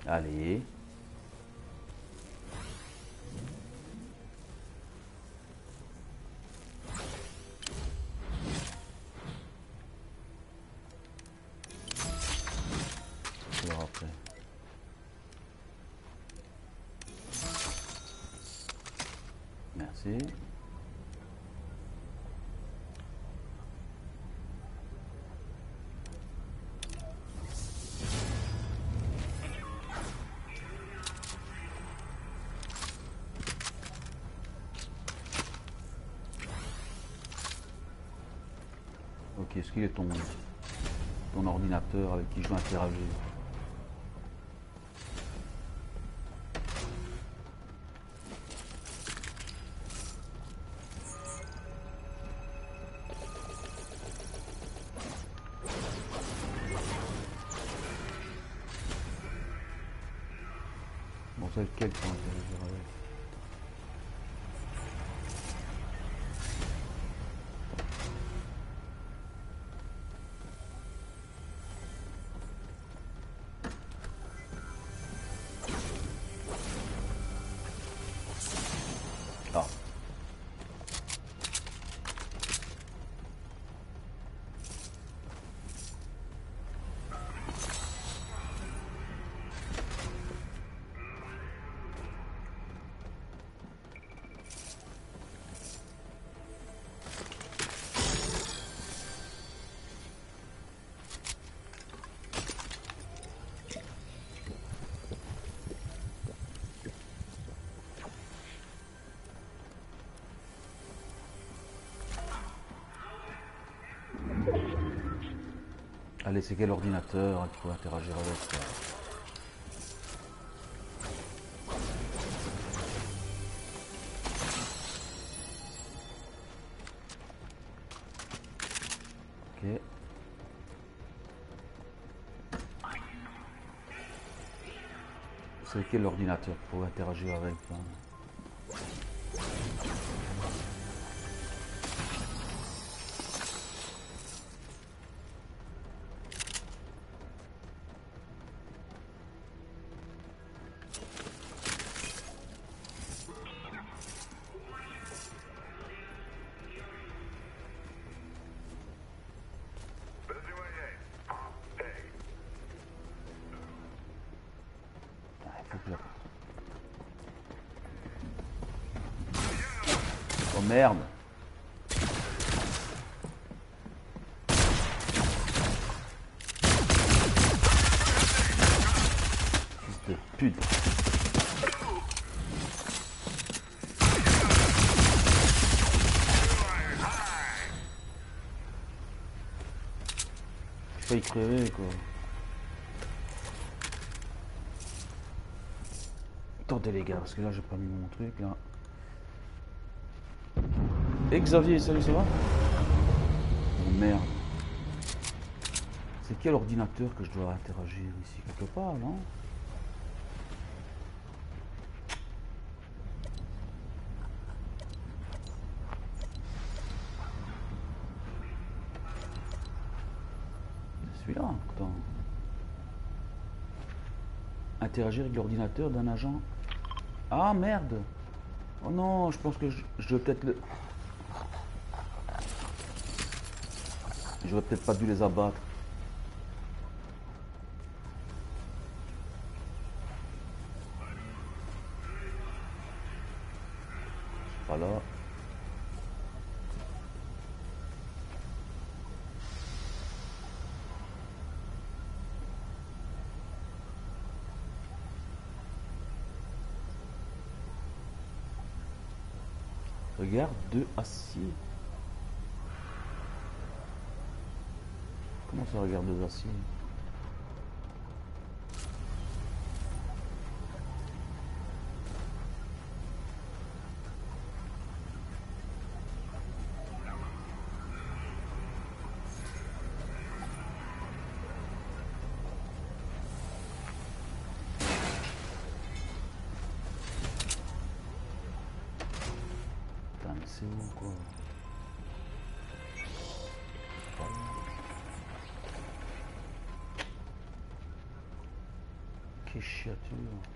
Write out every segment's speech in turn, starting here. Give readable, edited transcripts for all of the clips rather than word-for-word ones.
Allez. On verra après. Merci. Ok, est-ce qu'il est ton ordinateur avec qui je vais interagir? Bon, c'est lequel pour interagir avec? Ah. Allez, c'est quel ordinateur qu'il faut interagir avec ça? Ok. C'est quel ordinateur pour interagir avec ça? Oh merde! Fils de pute! Je failli crever quoi. Attendez les gars, parce que là j'ai pas mis mon truc là. Et Xavier, salut, ça va? Oh merde. C'est quel ordinateur que je dois interagir ici quelque part, non? C'est celui-là, pourtant. Interagir avec l'ordinateur d'un agent. Ah merde! Oh non, je pense que je vais peut-être le... J'aurais peut-être pas dû les abattre. Voilà. Regarde, 2 aciers. Comment ça regarde 2 aciers? Putain, mais c'est où quoi? Ok. sacrée chiature.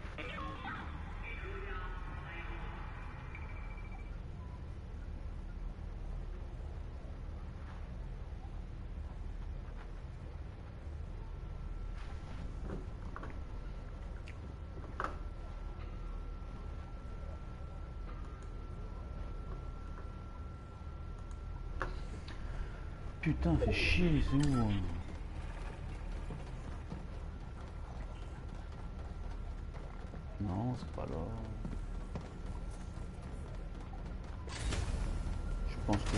Putain, fait chier, c'est où? Non, c'est pas là. Je pense que...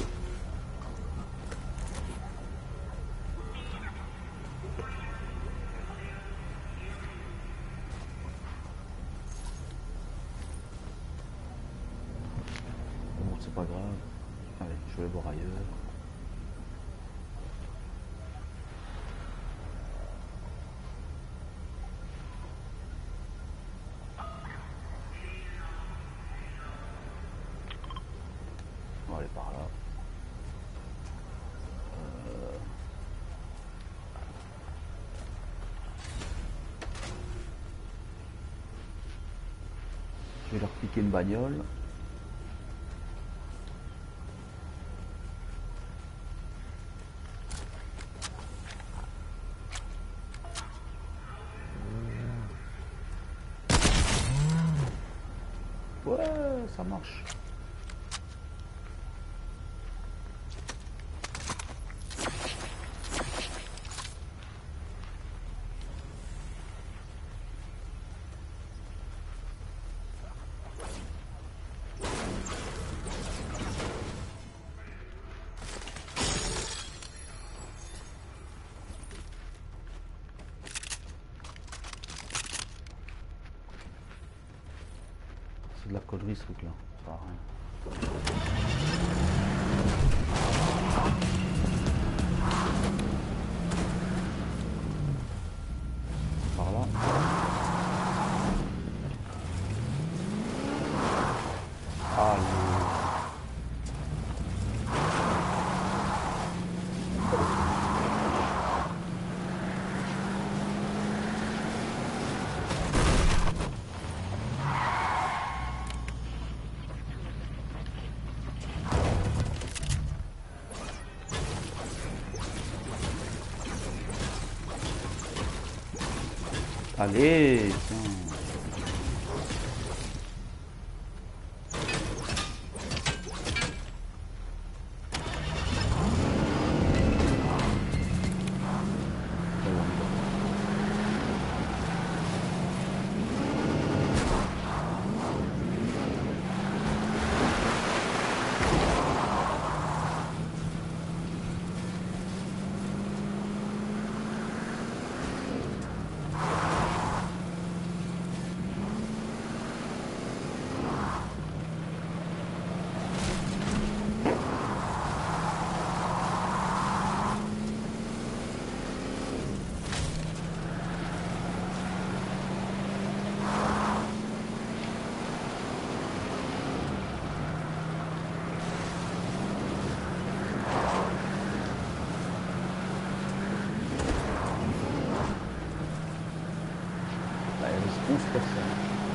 Bon, c'est pas grave. Allez, je vais voir ailleurs. On va aller par là. Je vais leur piquer une bagnole. Ouais, ça marche. C'est de la connerie ce truc là, ça sert à rien. Par là. Allez. Allez, tiens. Là, il reste 11 personnes.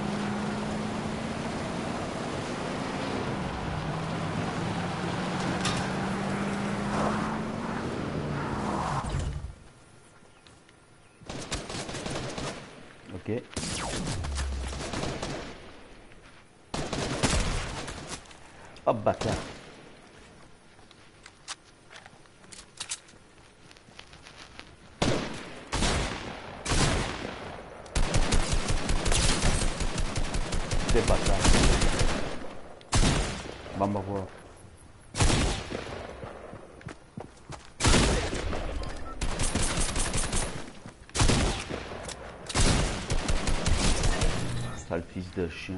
Ok. Hop, bâtard. Des bâtards. Bamba voir. Sale fils de chien.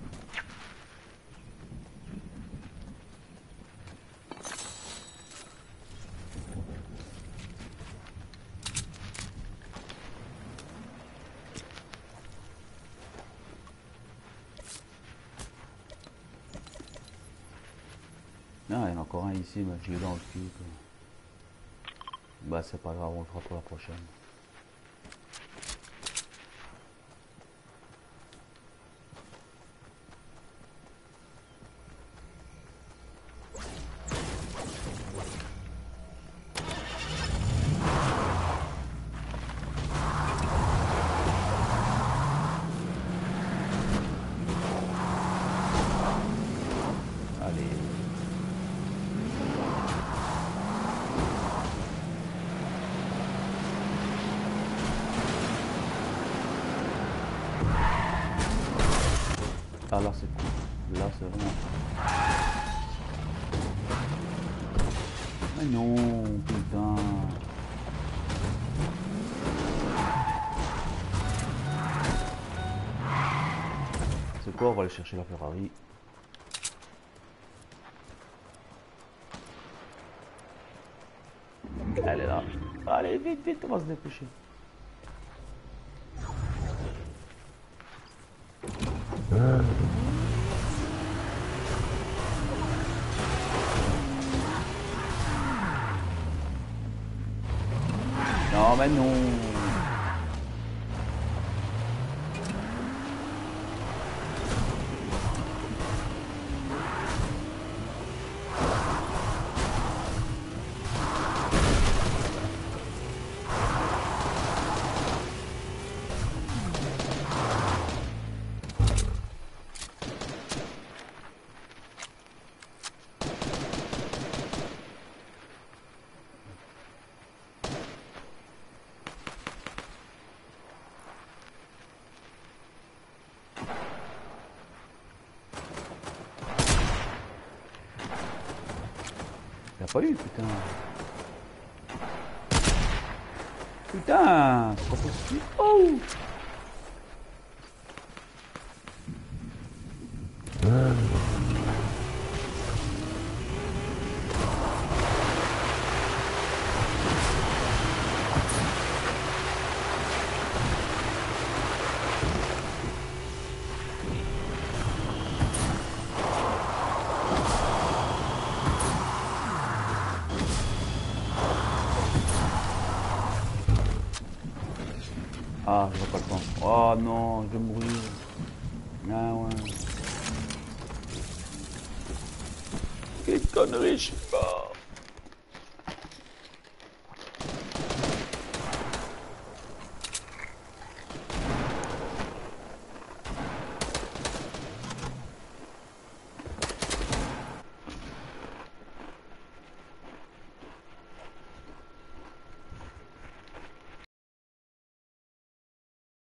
Ah, il y en a encore un ici, mais je l'ai dans le cul. Quoi. Bah, c'est pas grave, on le fera pour la prochaine. là c'est cool. Là c'est vraiment... Mais non, putain. C'est quoi, on va aller chercher la Ferrari. Elle est là. Allez, vite, vite, on va se dépêcher. Non, mais non. Y'a pas eu, putain. Putain, c'est pas possible. Oh! Ah, je vois pas le temps. Oh non, je vais mourir. Ah ouais. Quelle connerie, je sais pas.